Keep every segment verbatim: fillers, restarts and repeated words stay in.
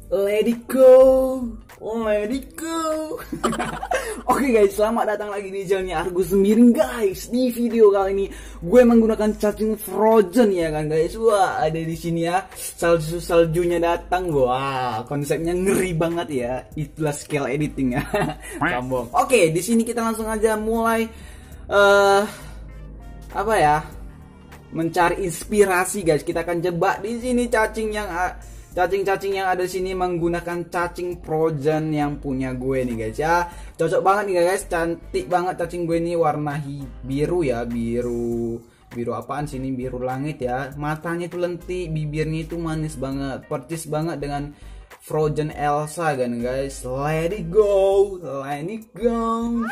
Let it go, let it go. Oke guys, selamat datang lagi di channelnya Argus Miring guys. Di video kali ini gue menggunakan cacing frozen ya kan guys. Wah, ada di sini ya. Salju saljunya datang. Wah, konsepnya ngeri banget ya. Itulah skill editing ya. Sambung. Oke, di sini kita langsung aja mulai uh, apa ya? Mencari inspirasi guys. Kita akan jebak di sini cacing yang uh, Cacing-cacing yang ada di sini menggunakan cacing frozen yang punya gue nih guys ya. Cocok banget nih guys, cantik banget cacing gue ini, warna biru ya, biru biru apaan sini, biru langit ya. Matanya itu lentik, bibirnya itu manis banget, percis banget dengan Frozen Elsa kan guys. Let it go, let it go.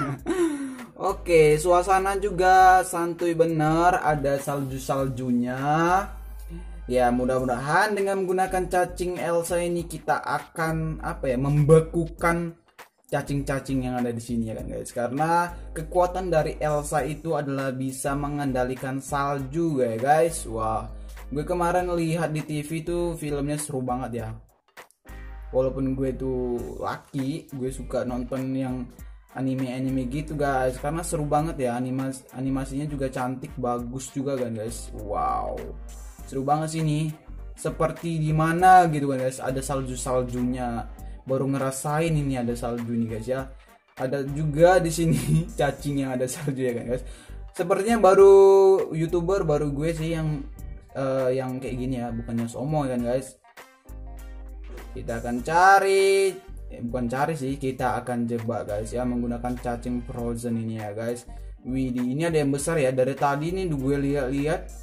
Oke, suasana juga santuy bener, ada salju-saljunya. Ya, mudah-mudahan dengan menggunakan cacing Elsa ini kita akan apa ya, membekukan cacing-cacing yang ada di sini ya kan guys. Karena kekuatan dari Elsa itu adalah bisa mengendalikan salju ya guys. Wah, gue kemarin lihat di T V tuh filmnya seru banget ya. Walaupun gue tuh laki, gue suka nonton yang anime-anime gitu guys, karena seru banget ya, animas animasinya juga cantik, bagus juga kan guys. Wow, seru banget sih ini, seperti di mana gitu kan guys, ada salju-saljunya. Baru ngerasain ini ada salju nih guys ya. Ada juga di sini cacing yang ada salju ya kan guys. Sepertinya baru YouTuber baru gue sih yang uh, yang kayak gini ya, bukannya somo kan guys. Kita akan cari, eh, bukan cari sih, kita akan jebak guys ya menggunakan cacing frozen ini ya guys. Widih, ini ada yang besar ya, dari tadi nih gue lihat-lihat.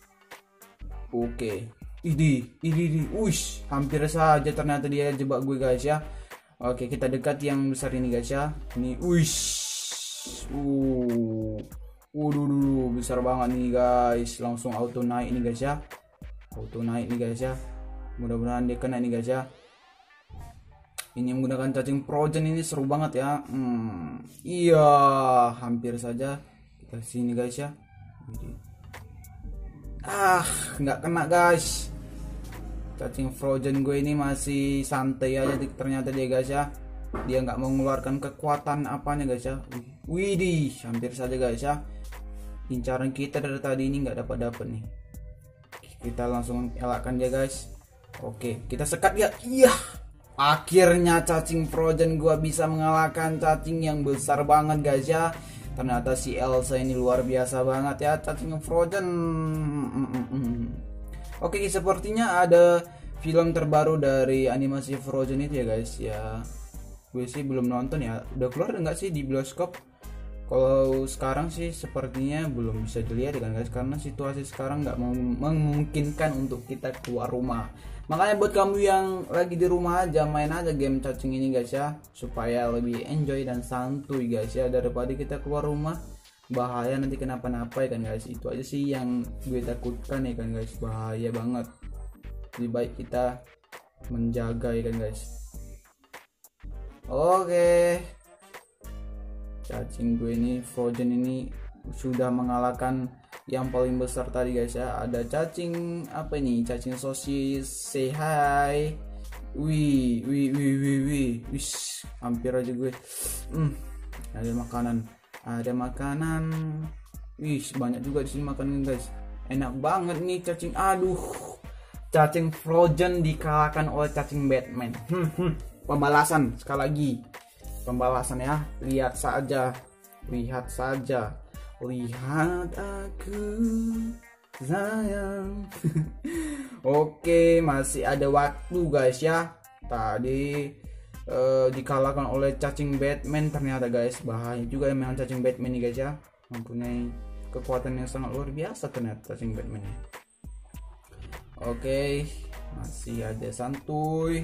Oke, ini, ini, ini, wush, hampir saja ternyata dia jebak gue guys ya. Oke, kita dekat yang besar ini guys ya. Ini, wush, uh, waduh, dulu besar banget nih guys. Langsung auto naik nih guys ya. Auto naik nih guys ya. Mudah-mudahan dia kena nih guys ya. Ini menggunakan cacing frozen ini seru banget ya. Hmm, iya, hampir saja kita sini guys ya. Ah, nggak kena guys. Cacing frozen gue ini masih santai aja ternyata dia guys ya. Dia nggak mengeluarkan kekuatan apanya guys ya. Widih, hampir saja guys ya. Incaran kita dari tadi ini nggak dapat dapat nih. Kita langsung elakkan dia guys. Oke, kita sekat ya. Iya, akhirnya cacing frozen gue bisa mengalahkan cacing yang besar banget guys ya. Ternyata si Elsa ini luar biasa banget ya, cacing frozen. Oke, sepertinya ada film terbaru dari animasi Frozen itu ya guys ya. Gue sih belum nonton ya. Udah keluar nggak sih di bioskop? Kalau sekarang sih sepertinya belum bisa dilihat kan guys, karena situasi sekarang nggak memungkinkan untuk kita keluar rumah. Makanya buat kamu yang lagi di rumah aja, main aja game cacing ini guys ya, supaya lebih enjoy dan santuy guys ya, daripada kita keluar rumah bahaya nanti kenapa-napa ya kan guys. Itu aja sih yang gue takutkan ya kan guys, bahaya banget. Lebih baik kita menjaga ya kan guys. Oke, cacing gue ini frozen ini sudah mengalahkan yang paling besar tadi guys ya. Ada cacing apa ini, cacing sosis, say hi. Wih, wih, wih, wih, wih, wish, hampir aja gue. Hmm, ada makanan, ada makanan. Wih, banyak juga di sini makanan guys. Enak banget nih cacing. Aduh, cacing frozen dikalahkan oleh cacing Batman. Hmm, hmm. Pembalasan sekali lagi, pembalasan ya. Lihat saja, lihat saja. Lihat aku sayang. Oke, masih ada waktu guys ya. Tadi uh, dikalahkan oleh cacing Batman ternyata guys. Bahaya juga memang cacing Batman nih guys ya. Mempunyai kekuatan yang sangat luar biasa ternyata cacing Batman ini. Oke, masih ada santuy.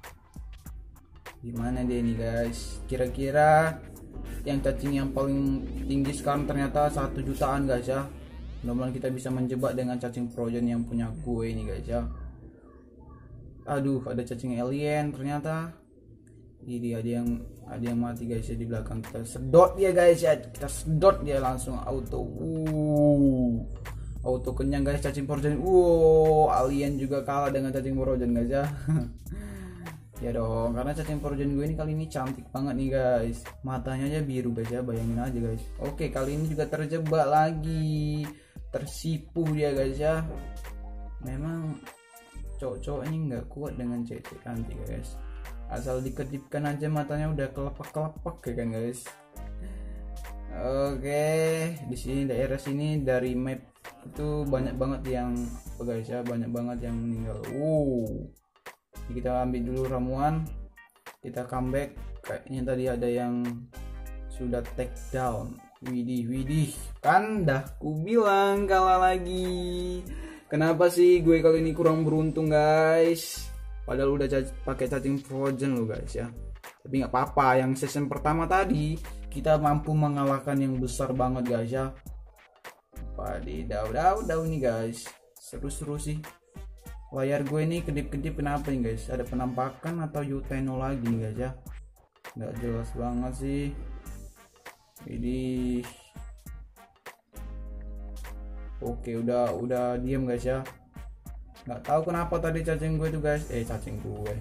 Gimana dia nih guys? Kira-kira yang cacing yang paling tinggi sekarang ternyata satu jutaan guys ya. Mudah-mudahan kita bisa menjebak dengan cacing frozen yang punya gue ini guys ya. Aduh, ada cacing alien ternyata. Ini ada yang ada yang mati guys ya di belakang kita. Sedot dia guys ya. Kita sedot dia langsung auto. Uh. Auto kenyang guys cacing frozen. Wow, alien juga kalah dengan cacing frozen guys ya. Ya dong, karena cacing frozen gue ini kali ini cantik banget nih guys. Matanya aja biru guys ya, bayangin aja guys. Oke, kali ini juga terjebak lagi. Tersipu dia guys ya. Memang cowok-cowok ini nggak kuat dengan cewek cantik guys. Asal dikedipkan aja matanya udah kelepak-kelepak ya kan guys. Oke, di sini daerah sini dari map itu banyak banget yang apa guys ya, banyak banget yang meninggal. Wow. Kita ambil dulu ramuan, kita comeback. Kayaknya tadi ada yang sudah take down. Widih widih, kan dah ku bilang kalah lagi. Kenapa sih gue kali ini kurang beruntung guys, padahal udah pakai cacing frozen lo guys ya. Tapi nggak apa-apa, yang season pertama tadi kita mampu mengalahkan yang besar banget guys ya. Wadidaw daw daw nih guys, seru-seru sih. Layar gue ini kedip-kedip kenapa nih guys? Ada penampakan atau Uteno lagi nih guys ya? Nggak jelas banget sih. Ini oke, udah udah diem guys ya. Nggak tahu kenapa tadi cacing gue tuh guys. Eh cacing gue.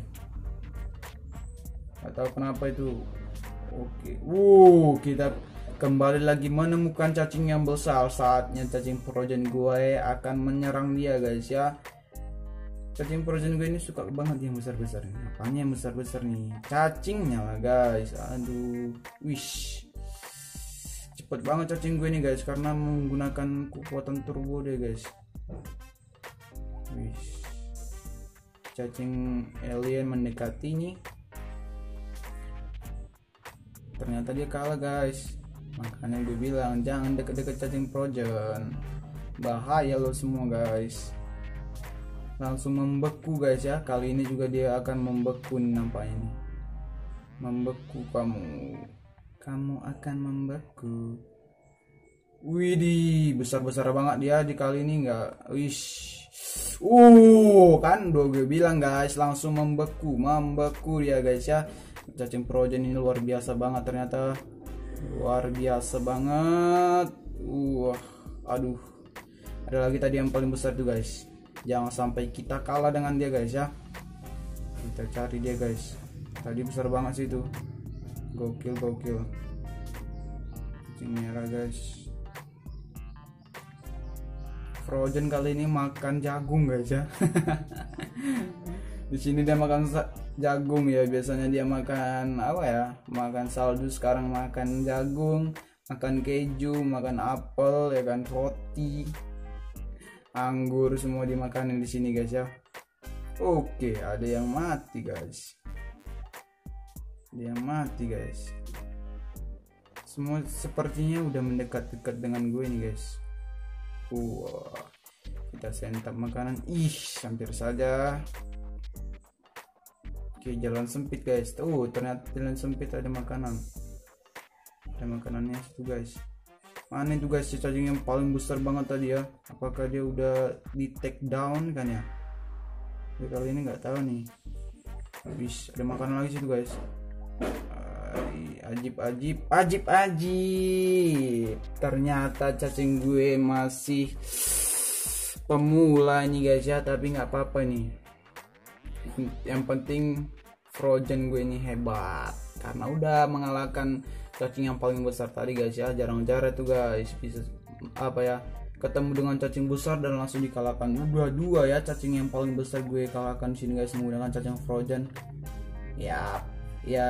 Nggak tahu kenapa itu. Oke, wow, kita kembali lagi menemukan cacing yang besar. Saatnya cacing frozen gue akan menyerang dia guys ya. Cacing frozen gue ini suka banget yang besar-besar. Apanya yang besar-besar nih? Cacingnya lah guys. Aduh, wish. Cepet banget cacing gue ini guys, karena menggunakan kekuatan turbo deh guys. Wish. Cacing alien mendekati nih. Ternyata dia kalah guys. Makanya gue bilang jangan deket-deket cacing frozen. Bahaya lo semua guys. Langsung membeku guys ya. Kali ini juga dia akan membeku nih nampaknya nih. Membeku kamu. Kamu akan membeku. Widih, besar-besar banget dia di kali ini nggak. Wish. Uh, kan udah gue bilang guys, langsung membeku, membeku dia guys ya. Cacing frozen ini luar biasa banget ternyata. Luar biasa banget. Uh, aduh. Ada lagi tadi yang paling besar tuh guys. Jangan sampai kita kalah dengan dia guys ya. Kita cari dia guys. Tadi besar banget sih itu. Gokil gokil. Cacing merah guys. Frozen kali ini makan jagung guys ya. Di sini dia makan jagung ya. Biasanya dia makan apa ya? Makan salju, sekarang makan jagung, makan keju, makan apel ya kan, roti, anggur, semua dimakanin di sini guys ya. Oke, ada yang mati guys. Ada yang mati guys. Semua sepertinya udah mendekat-dekat dengan gue nih guys. Wah, kita santap makanan. Ih, hampir saja. Oke, jalan sempit guys. Tuh, ternyata jalan sempit ada makanan. Ada makanannya situ guys. Mana itu guys, si cacing yang paling besar banget tadi ya? Apakah dia udah di take down kan ya? Tapi kali ini nggak tahu nih. Habis ada makanan lagi situ guys. Ajib ajib ajib ajib. Ternyata cacing gue masih pemula nih guys ya, tapi nggak apa-apa nih. Yang penting frozen gue ini hebat karena udah mengalahkan cacing yang paling besar tadi guys ya. Jarang-jarang tuh guys bisa apa ya, ketemu dengan cacing besar dan langsung dikalahkan. Udah dua ya cacing yang paling besar gue kalahkan sini guys menggunakan cacing frozen. Ya ya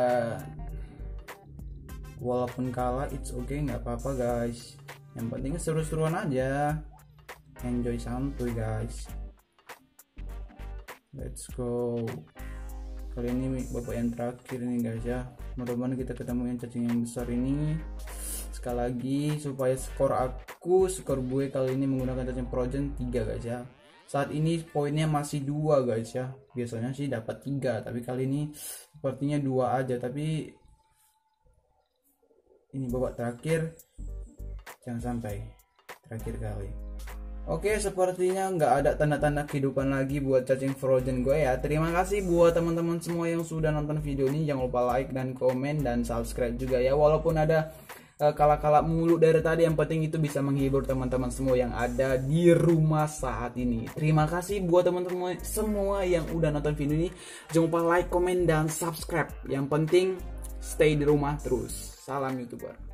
walaupun kalah it's okay, nggak apa-apa guys. Yang penting seru-seruan aja, enjoy santuy guys. Let's go. Kali ini babak yang terakhir nih guys ya. Mudah-mudahan kita ketemu yang cacing yang besar ini. Sekali lagi supaya skor aku, skor gue kali ini menggunakan cacing frozen tiga guys ya. Saat ini poinnya masih dua guys ya. Biasanya sih dapat tiga, tapi kali ini sepertinya dua aja. Tapi ini babak terakhir, jangan sampai terakhir kali. Oke, sepertinya nggak ada tanda-tanda kehidupan lagi buat cacing frozen gue ya. Terima kasih buat teman-teman semua yang sudah nonton video ini. Jangan lupa like dan komen dan subscribe juga ya. Walaupun ada kalak-kalak mulu dari tadi. Yang penting itu bisa menghibur teman-teman semua yang ada di rumah saat ini. Terima kasih buat teman-teman semua yang udah nonton video ini. Jangan lupa like, komen, dan subscribe. Yang penting stay di rumah terus. Salam YouTuber.